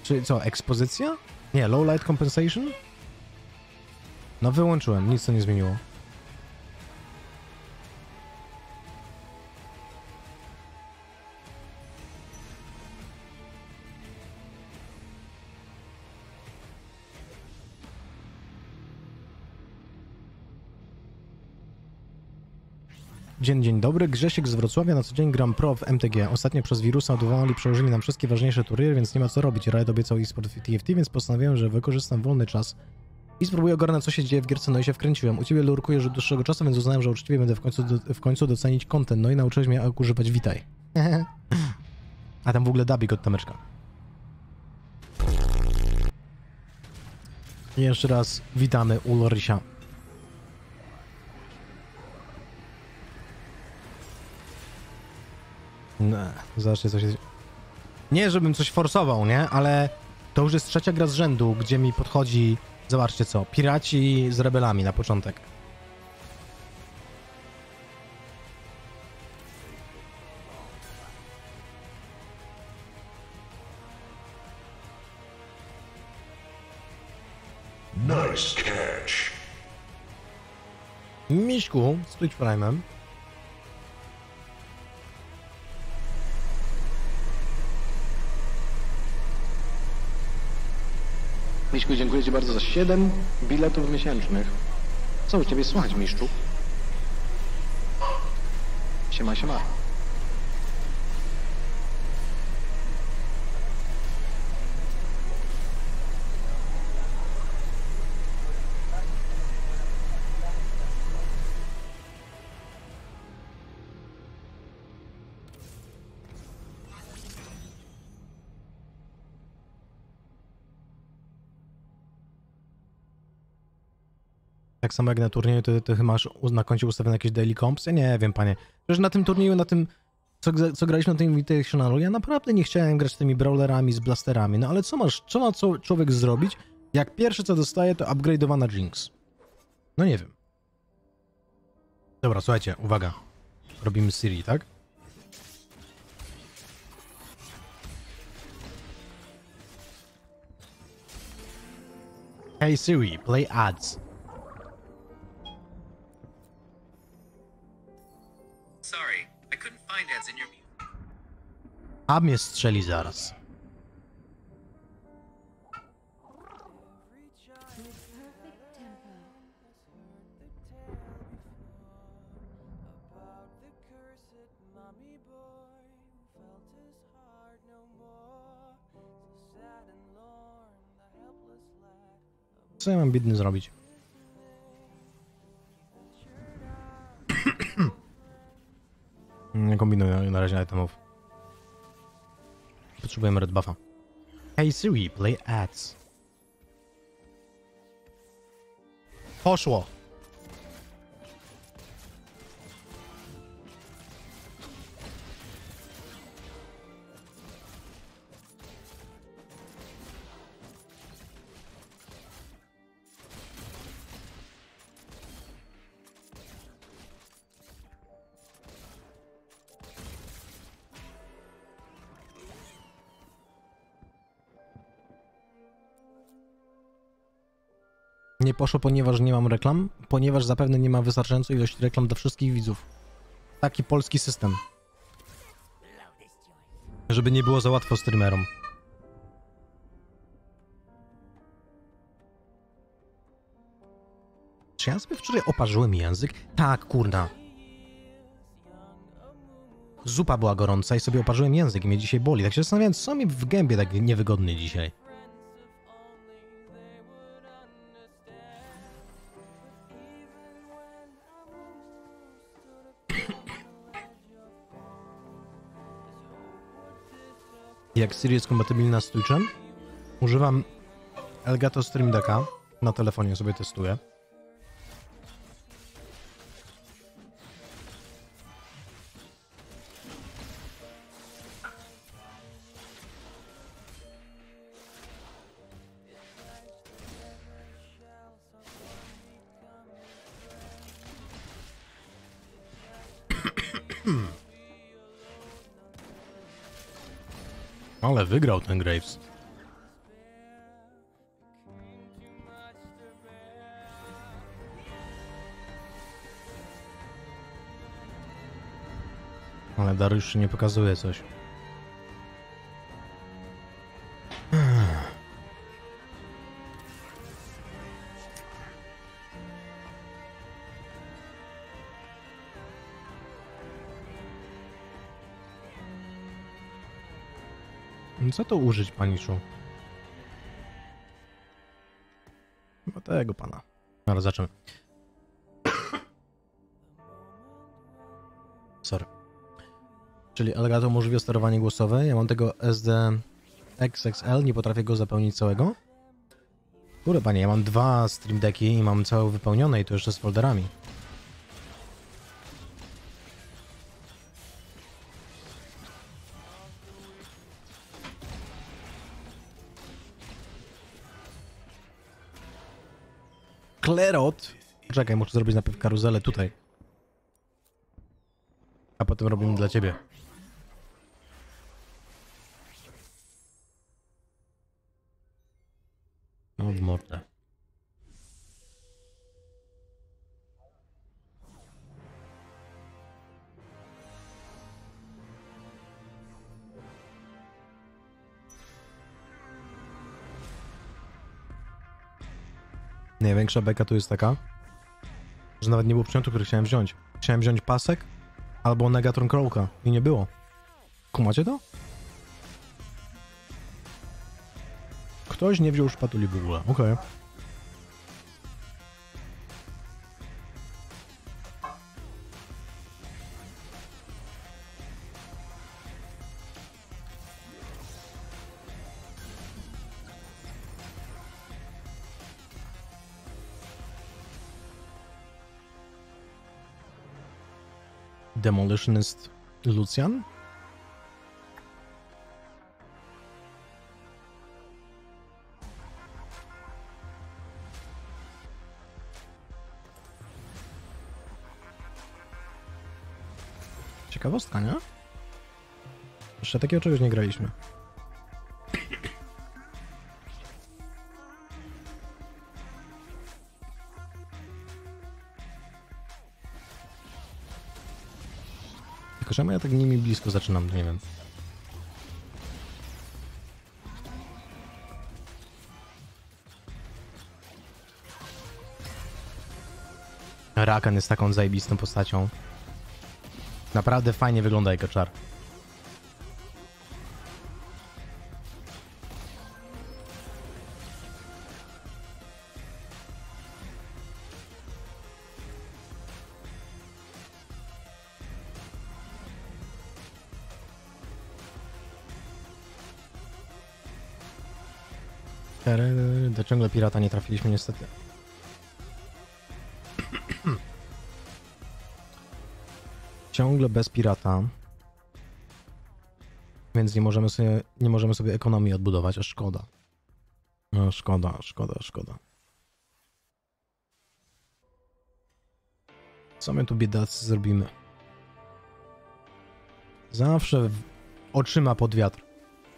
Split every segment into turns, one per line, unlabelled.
Czy co, ekspozycja? Nie, low light compensation? No wyłączyłem, nic to nie zmieniło. Dzień dobry, Grzesiek z Wrocławia, na co dzień gram pro w MTG. Ostatnio przez wirusa odwołali, przełożyli nam wszystkie ważniejsze turniery, więc nie ma co robić. Riot obiecał eSport w TFT, więc postanowiłem, że wykorzystam wolny czas i spróbuję ogarnąć, co się dzieje w gierce, no i się wkręciłem. U ciebie lurkuję już od dłuższego czasu, więc uznałem, że uczciwie będę w końcu docenić content, no i nauczyłeś mnie używać witaj. A tam w ogóle dubbing od Tameczka. I jeszcze raz witamy u Lorysia. No, zobaczcie co się... Nie, żebym coś forsował, nie? Ale to już jest trzecia gra z rzędu, gdzie mi podchodzi... Zobaczcie co, piraci z rebelami na początek.
Nice catch.
Miśku z Twitch Prime'em.
Miśku, dziękuję Ci bardzo za 7 biletów miesięcznych. Co u Ciebie słychać, Miszczu? Siema, siema.
Tak samo jak na turnieju, ty masz na koncie ustawione jakieś daily comps? Ja nie wiem, panie. Przecież na tym turnieju, na tym, co graliśmy na tym Invitationalu, ja naprawdę nie chciałem grać tymi brawlerami z blasterami, no ale co ma człowiek zrobić, jak pierwsze co dostaje, to upgrade'owana Jinx? No nie wiem. Dobra, słuchajcie, uwaga. Robimy Siri, tak? Hey Siri, play ads.
Sorry, I couldn't find ads in your music.
A mnie strzeli zaraz. Co ja mam biedny zrobić? Nie kombinuję na razie itemów. Potrzebujemy red buffa. Hey Siri, play ads. Poszło. Nie poszło, ponieważ nie mam reklam, ponieważ zapewne nie ma wystarczającej ilości reklam dla wszystkich widzów. Taki polski system. Żeby nie było za łatwo streamerom. Czy ja sobie wczoraj oparzyłem język? Tak, kurna. Zupa była gorąca i sobie oparzyłem język i mnie dzisiaj boli. Tak się zastanawiałem, co mi w gębie tak niewygodny dzisiaj. Jak Siri jest kompatybilna z Twitchem, używam Elgato Stream Decka, na telefonie sobie testuję. Ale wygrał ten Graves. Ale Dariusz nie pokazuje coś. Co to użyć, paniczu? Chyba tego pana. Ale zaczynamy. Sorry. Czyli Elgato umożliwia sterowanie głosowe. Ja mam tego SD XXL, nie potrafię go zapełnić całego. Kurde panie, ja mam 2 Stream Decki i mam całe wypełnione i to jeszcze z folderami. Klerot! Czekaj, muszę zrobić najpierw karuzelę tutaj. A potem robimy dla ciebie. No w mordę. Największa beka tu jest taka, że nawet nie było przedmiotu, który chciałem wziąć. Chciałem wziąć pasek albo Negatron Crawlka i nie było. Kumacie to? Ktoś nie wziął szpatuli w ogóle. Okej. Demolitionist Lucian? Ciekawostka, nie? Jeszcze takiego czegoś nie graliśmy. Tylko czemu ja tak nimi blisko zaczynam, nie wiem. Rakan jest taką zajebistą postacią. Naprawdę fajnie wygląda jako czar. Do ciągle pirata nie trafiliśmy niestety. Ciągle bez pirata. Więc nie możemy sobie ekonomii odbudować, a szkoda. No szkoda. Co my tu biedacy zrobimy? Zawsze oczyma pod wiatr.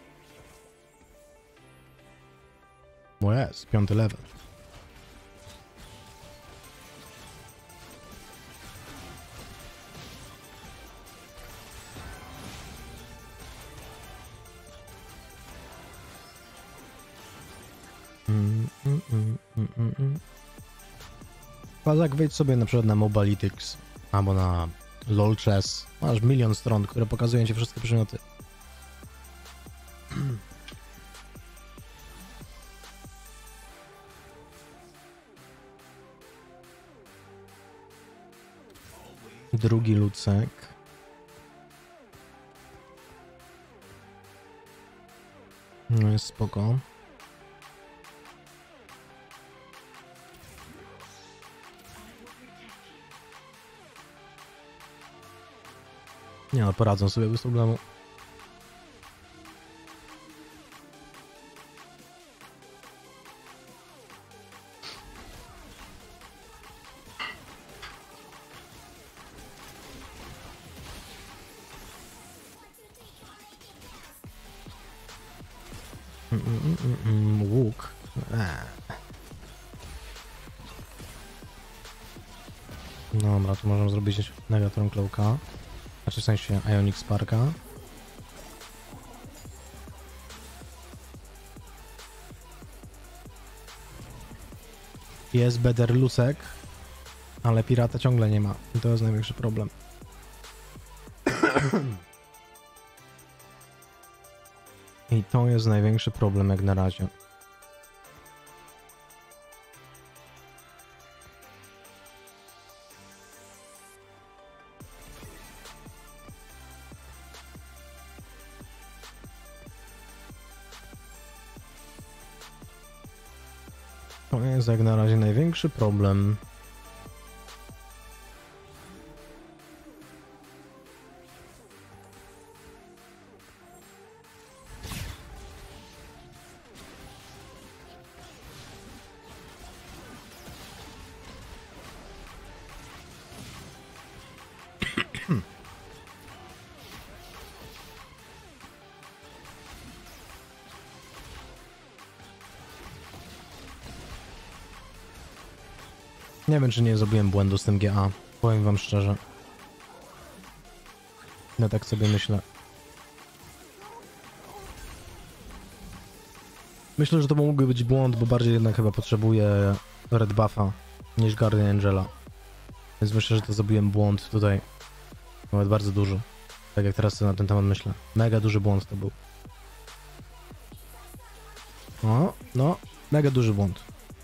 O jest, 5. level. Pazak, wejdź sobie na przykład na Mobalytics albo na LOL Chess. Masz milion stron, które pokazują ci wszystkie przedmioty. Drugi lucek. No jest spoko. Nie no, poradzą sobie bez problemu. Łuk. Dobra, tu możemy zrobić Negatron Crawlka. Znaczy w sensie Ionic Sparka. Jest Bederlusek, ale pirata ciągle nie ma. I to jest największy problem. I to jest największy problem jak na razie. To jest jak na razie największy problem. Nie wiem, czy nie zrobiłem błędu z tym GA. Powiem wam szczerze. No tak sobie myślę. Myślę, że to mógłby być błąd, bo bardziej jednak chyba potrzebuję Red Buffa niż Guardian Angela. Więc myślę, że to zrobiłem błąd tutaj. Nawet bardzo duży. Tak jak teraz sobie na ten temat myślę. Mega duży błąd to był. O, no, mega duży błąd.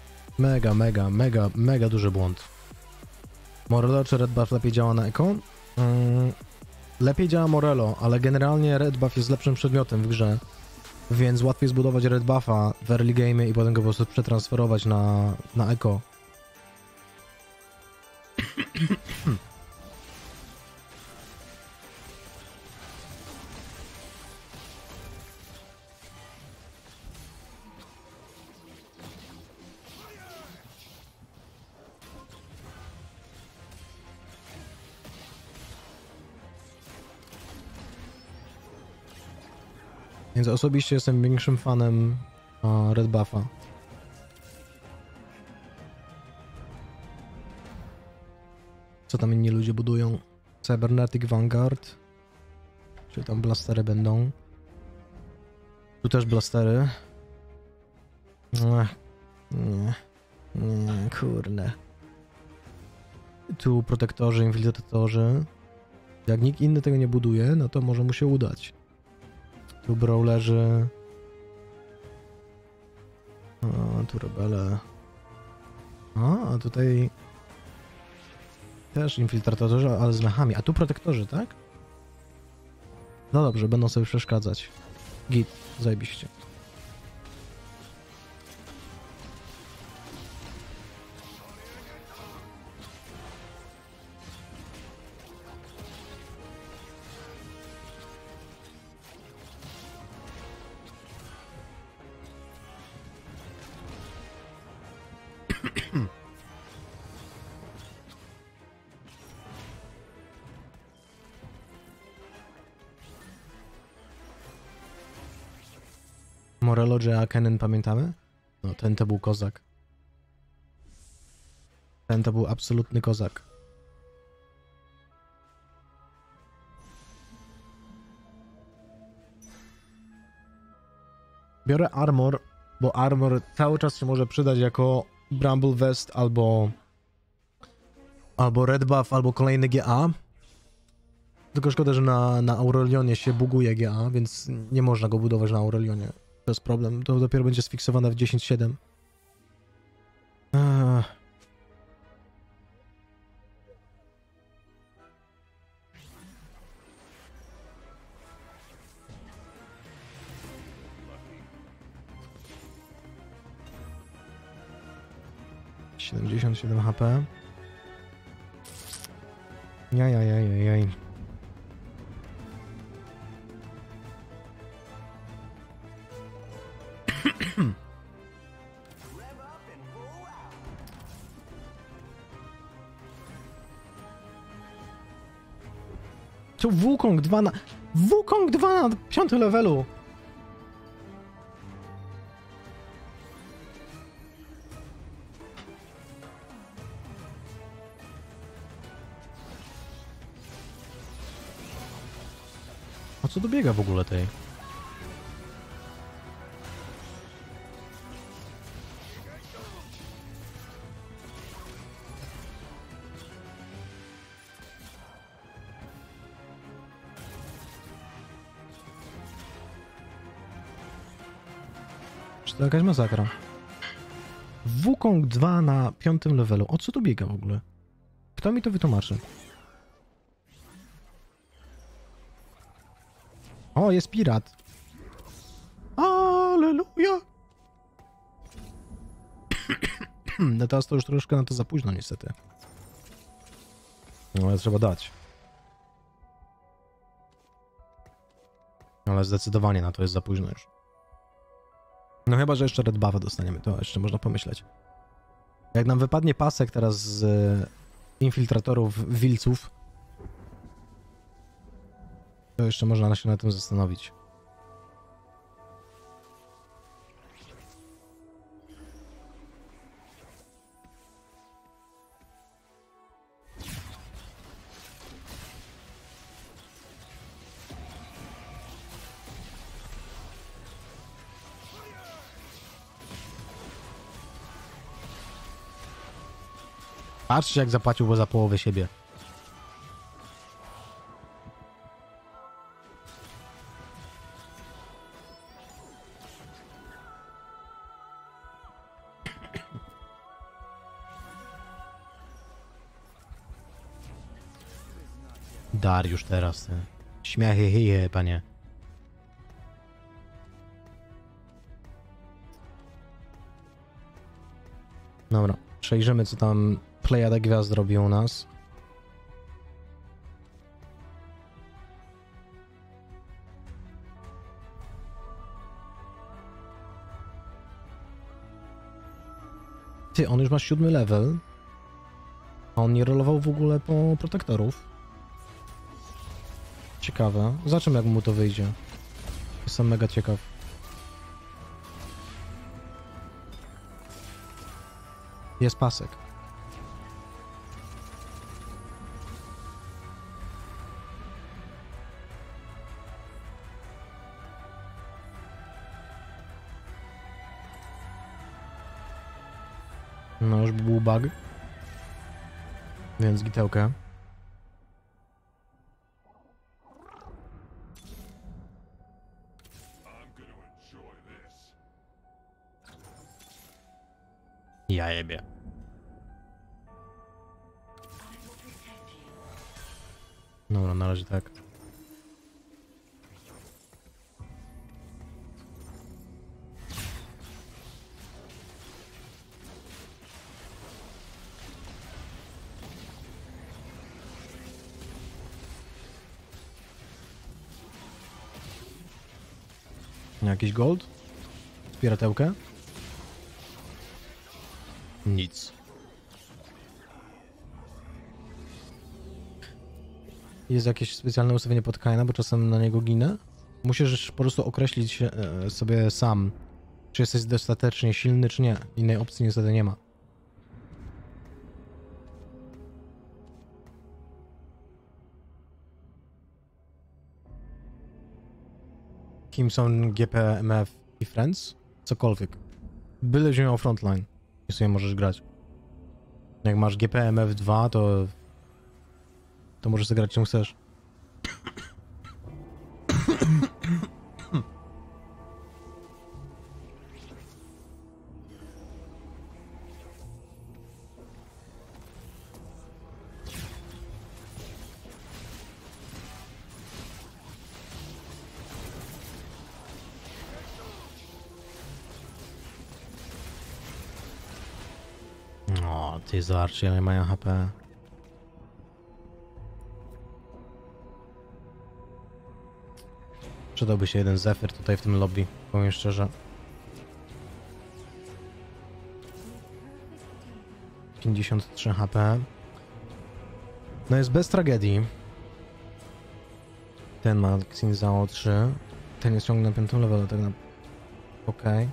Mega duży błąd. Morello czy Red Buff lepiej działa na Echo? Lepiej działa Morello, ale generalnie Red Buff jest lepszym przedmiotem w grze, więc łatwiej zbudować Red Buffa w early game i potem go po prostu przetransferować na Echo. Więc osobiście jestem większym fanem Red Buffa. Co tam inni ludzie budują? Cybernetic Vanguard. Czy tam blastery będą? Tu też blastery. Nie, kurde. Tu protektorzy, infiltratorzy. Jak nikt inny tego nie buduje, no to może mu się udać. Tu brawlerzy. Tu rebele. A tutaj też infiltratorzy, ale z mechami. A tu protektorzy, tak? No dobrze, będą sobie przeszkadzać. Git, zajebiście. Morello, Jea, Kennen pamiętamy? No, ten to był kozak. Ten to był absolutny kozak. Biorę armor, bo armor cały czas się może przydać jako Bramble Vest albo Red Buff, albo kolejny GA. Tylko szkoda, że na Aurelionie się buguje GA, więc nie można go budować na Aurelionie. To jest problem. To dopiero będzie sfiksowane w 10.7. ...77 HP. Jaj. Tu Wukong 2 na 5 levelu. co dobiega w ogóle tej? Czy to jakaś masakra? Wukong 2 na 5. levelu. O co to biega w ogóle? Kto mi to wytłumaczy? O, jest pirat. Alleluja! No teraz to już troszkę na to za późno niestety. No ale trzeba dać. Ale zdecydowanie na to jest za późno już. No chyba, że jeszcze red buffa dostaniemy, to jeszcze można pomyśleć. Jak nam wypadnie pasek teraz z infiltratorów wilców, to jeszcze można się na tym zastanowić. Patrzcie, jak zapłacił, bo za połowę siebie. Dariusz teraz. Śmiechy, hije, panie. Dobra, przejrzymy, co tam Plejada Gwiazd robi u nas. Ty, on już ma 7. level. A on nie rolował w ogóle po protektorów. Ciekawe. Zobaczymy, jak mu to wyjdzie. Jestem mega ciekaw. Jest pasek. No, już by był bug. Więc gitełkę. Ja jebie. Dobra, na razie tak. Jakiś gold? Piratełkę? Nic. Jest jakieś specjalne ustawienie pod Kaina, bo czasem na niego ginę? Musisz po prostu określić sobie sam, czy jesteś dostatecznie silny, czy nie. Innej opcji niestety nie ma. Kim są GP, MF i Friends? Cokolwiek. Byle że miał frontline i sobie możesz grać. Jak masz GP, MF2, to możesz zagrać czym chcesz. O, ty zobaczcie, ale mają HP. Przydałby się jeden Zephyr tutaj w tym lobby, powiem szczerze. 53 HP. No jest bez tragedii. Ten ma Xinzao 3. Ten jest ciągle na 5. levelu, tak na... Okej.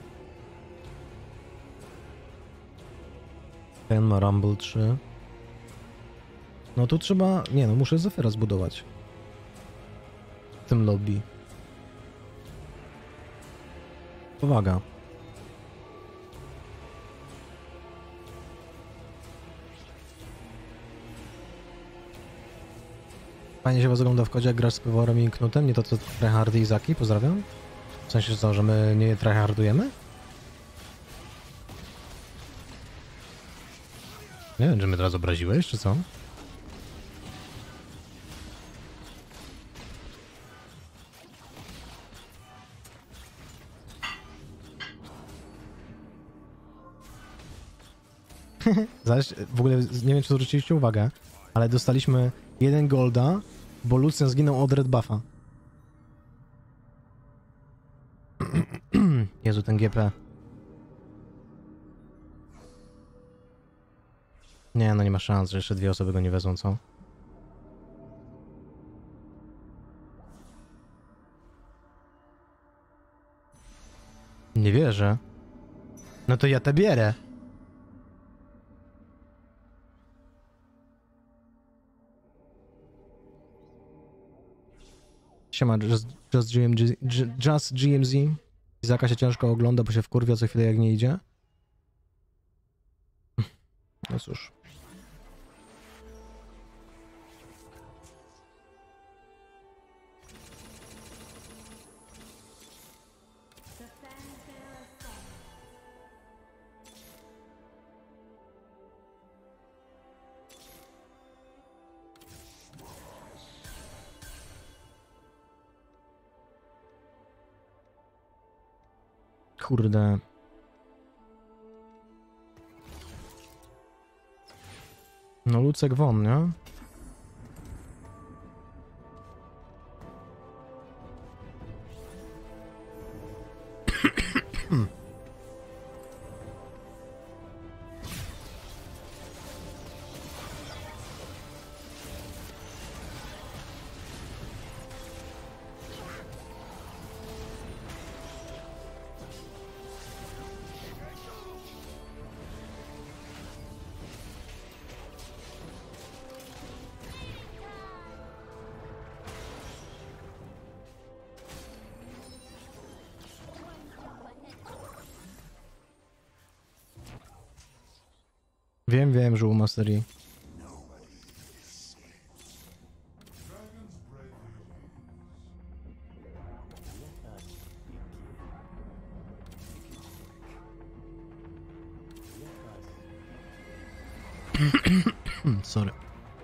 Ten ma Rumble 3. No tu trzeba... Nie no, muszę Zephyra zbudować. tym lobby. Uwaga. Fajnie się was ogląda w kodzie, jak grasz z Pyworem i Knutem, nie to co tryhardy i Zaki, pozdrawiam. W sensie co, że my nie tryhardujemy? Nie wiem, czy mnie teraz obraziłeś, czy co? Zaś, w ogóle nie wiem, czy zwróciliście uwagę, ale dostaliśmy 1 golda, bo Lucian zginął od Red Buffa. Jezu, ten GP. Nie, no nie ma szans, że jeszcze 2 osoby go nie wezmą, co? Nie wierzę. No to ja te bierę. Siema, Just GMZ. Izaka się ciężko ogląda, bo się wkurwia co chwilę jak nie idzie. No cóż. Kurde. No Lucek won, nie? Wiem, że u Mastery. Sorry.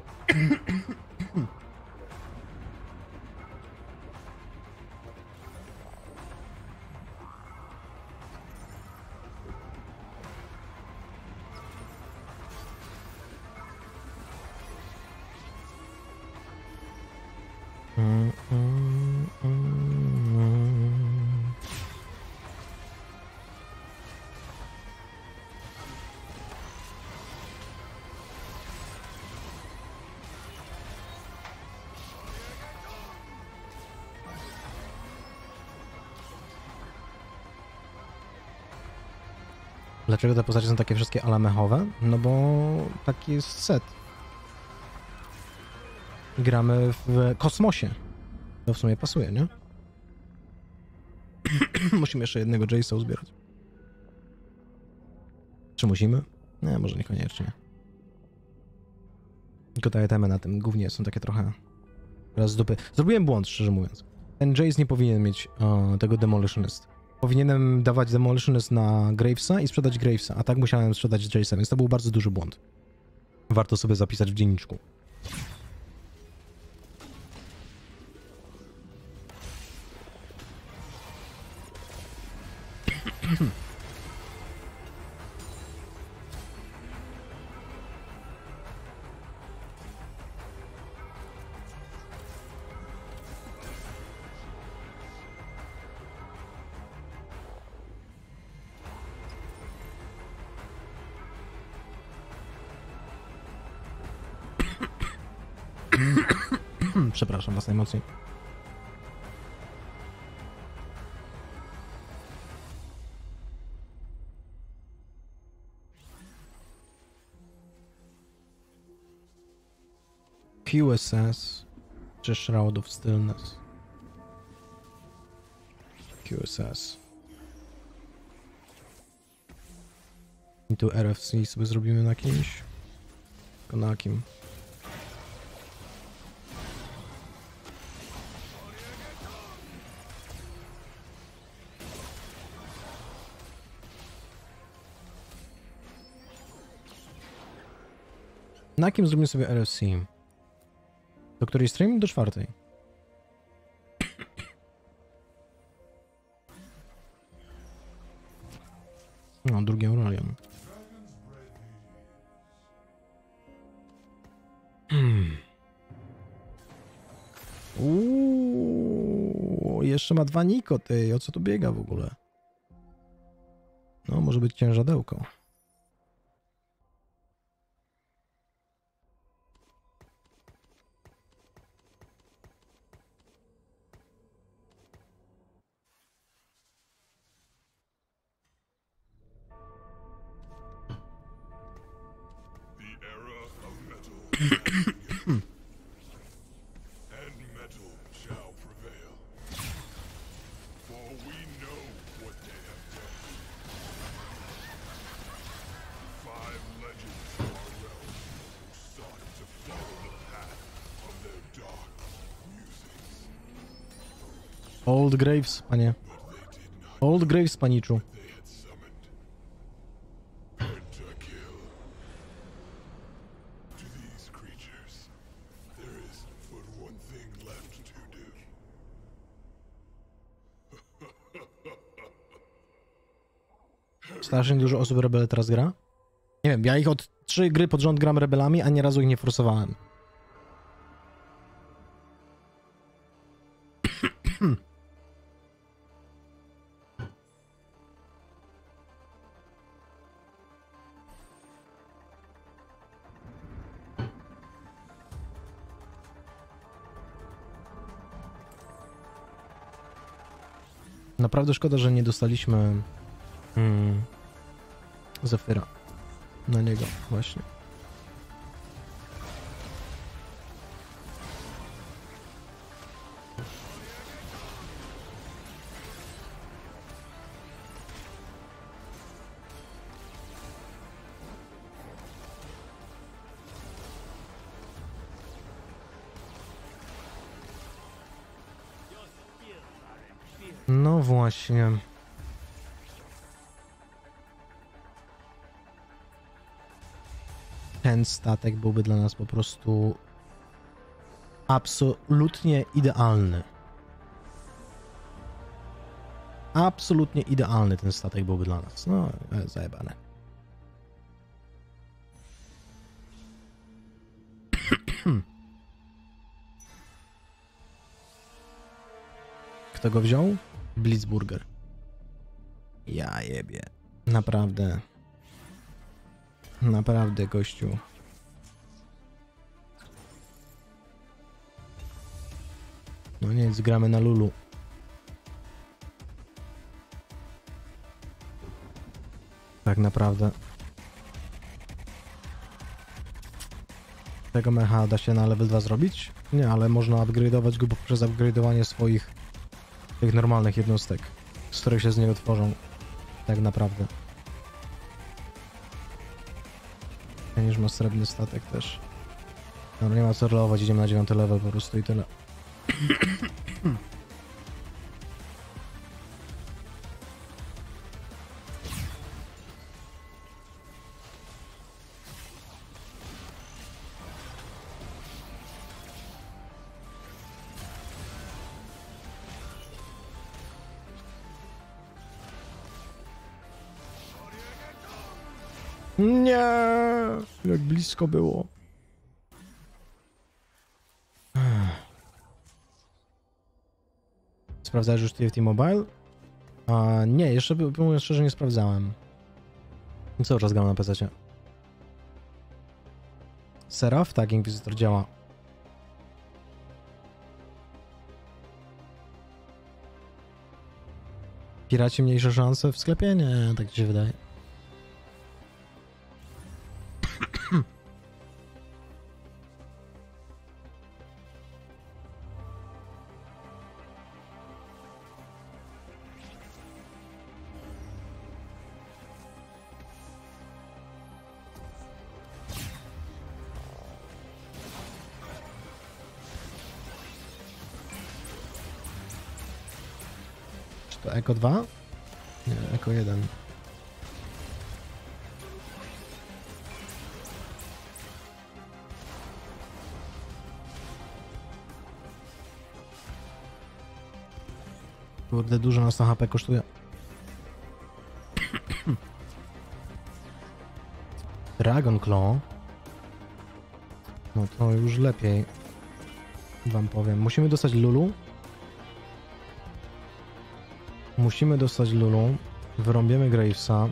Dlaczego te postacie są takie wszystkie alamechowe? No bo taki jest set. Gramy w kosmosie. To w sumie pasuje, nie? Musimy jeszcze jednego Jace'a uzbierać. Czy musimy? Nie, może niekoniecznie. Tylko te itemy na tym głównie są takie trochę raz z dupy. Zrobiłem błąd, szczerze mówiąc. Ten Jace nie powinien mieć tego Demolitionist. Powinienem dawać Demolitionist na Gravesa i sprzedać Gravesa, a tak musiałem sprzedać Jace'a, więc to był bardzo duży błąd. Warto sobie zapisać w dzienniczku. Przepraszam was najmocniej. QSS czy Shroud of Stillness? QSS. I tu RFC sobie zrobimy na kimś. Tylko na kim? Na kim zrobimy sobie RFC? Do której stream? Do 4. No, drugi Aurelion. Jeszcze ma 2 Niko, ty. O co tu biega w ogóle? No, może być ciężadełko.
And metal shall prevail. For we know what they have done. 5 legends of our realm who sought to follow the path of their dark musings.
Old Graves, panie. Old Graves, paniczu.
They had summoned Pentakill. To these creatures, there is but one thing left to do.
Strasznie dużo osób Rebele teraz gra? Nie wiem, ja ich od 3 gry pod rząd gram Rebelami, a nie razu ich nie forsowałem. Naprawdę szkoda, że nie dostaliśmy Zephyra na niego właśnie. No właśnie. Ten statek byłby dla nas po prostu absolutnie idealny. Absolutnie idealny ten statek byłby dla nas. No, zajebane. Kto go wziął? Blitzburger. Ja jebie. Naprawdę. Naprawdę, gościu. No nic, gramy na Lulu. Tak naprawdę. Tego mecha da się na level 2 zrobić? Nie, ale można upgrade'ować go poprzez upgrade'owanie swoich tych normalnych jednostek, z których się z niego tworzą. Tak naprawdę. Już ma srebrny statek też. No nie ma co relować, idziemy na 9 level po prostu i tyle. Nie, jak blisko było. Sprawdzałeś już TFT Mobile? Nie, jeszcze mówiąc szczerze nie sprawdzałem. Cały czas gram na PC-cie. Seraph? Tak, Inquisitor działa. Piraci mniejsze szanse w sklepie? Nie, tak ci się wydaje. To Eko 2? Nie, Eko 1. Kurde, dużo nas na HP kosztuje. Dragon Claw. No to już lepiej. Wam powiem. Musimy dostać Lulu. Musimy dostać Lulu. Wyrąbiemy Gravesa.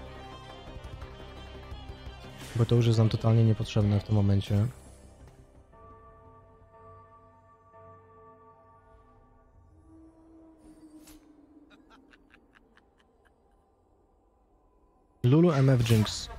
Bo to już jest nam totalnie niepotrzebne w tym momencie. Lulu MF Jinx.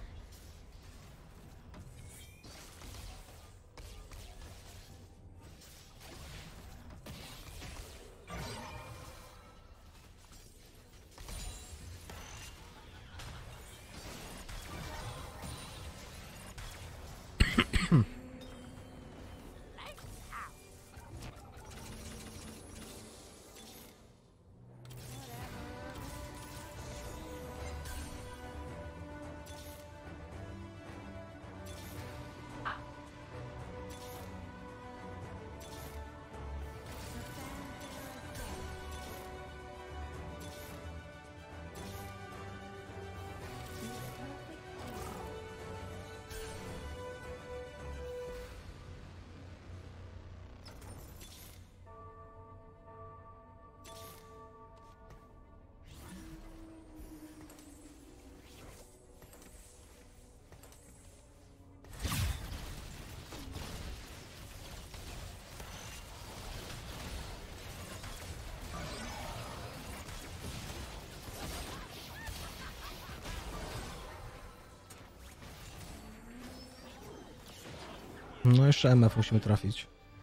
No jeszcze MF musimy trafić.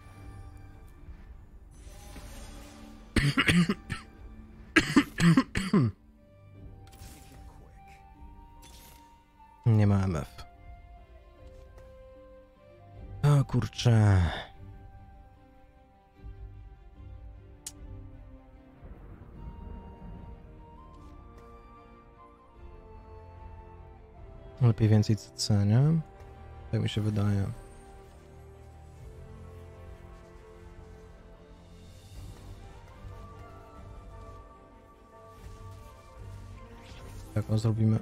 Nie ma MF. O kurczę. Lepiej więcej CC, nie? Tak mi się wydaje. Jak zrobimy?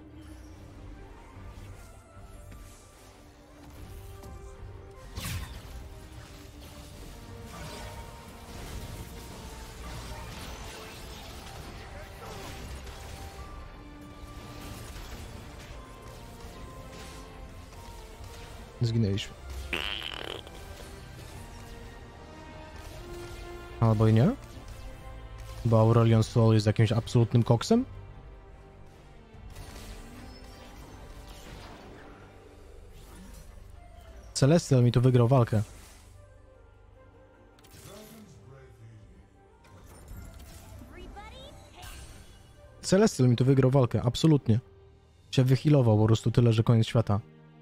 Zginęliśmy. Albo i nie? Bo Aurelion Sol jest jakimś absolutnym koksem? Celestial mi tu wygrał walkę. Celestial mi tu wygrał walkę, absolutnie. Się wyhealował po prostu tyle, że koniec świata.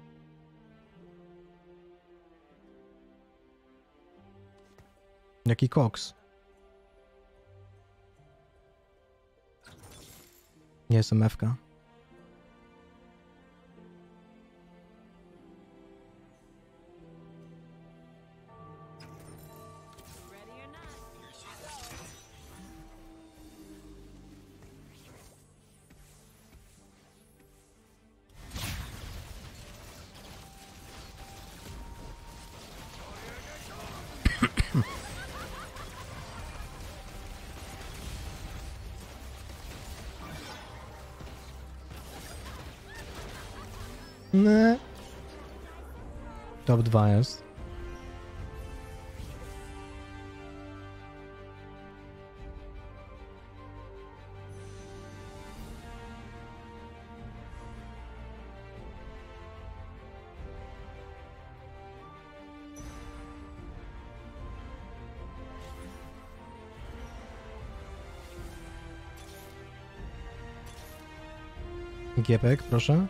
Jaki koks. Nie jest MF-ka. Nie. Top 2 jest. Giepek, proszę.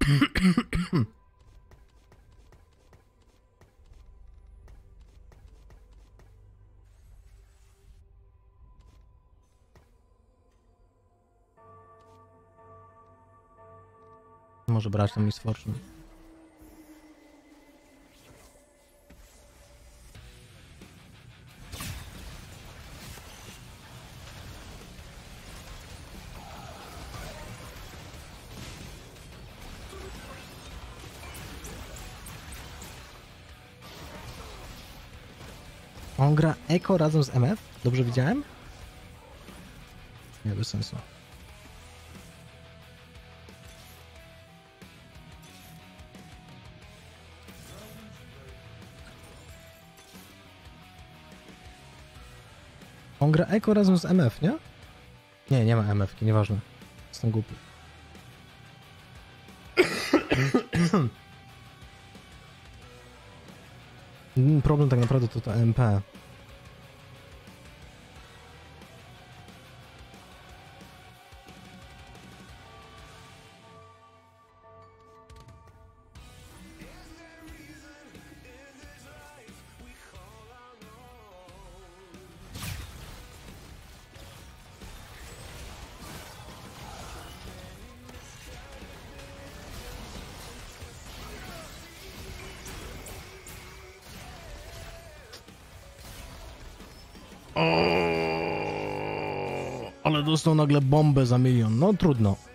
Może brać tam Miss Fortune. On gra Echo razem z MF? Dobrze widziałem? Nie, bez sensu. On gra Echo razem z MF, nie? Nie, nie ma MF-ki, nieważne. Jestem głupi. Problem tak naprawdę to MP. Ale dostał nagle bombę za milion. No trudno.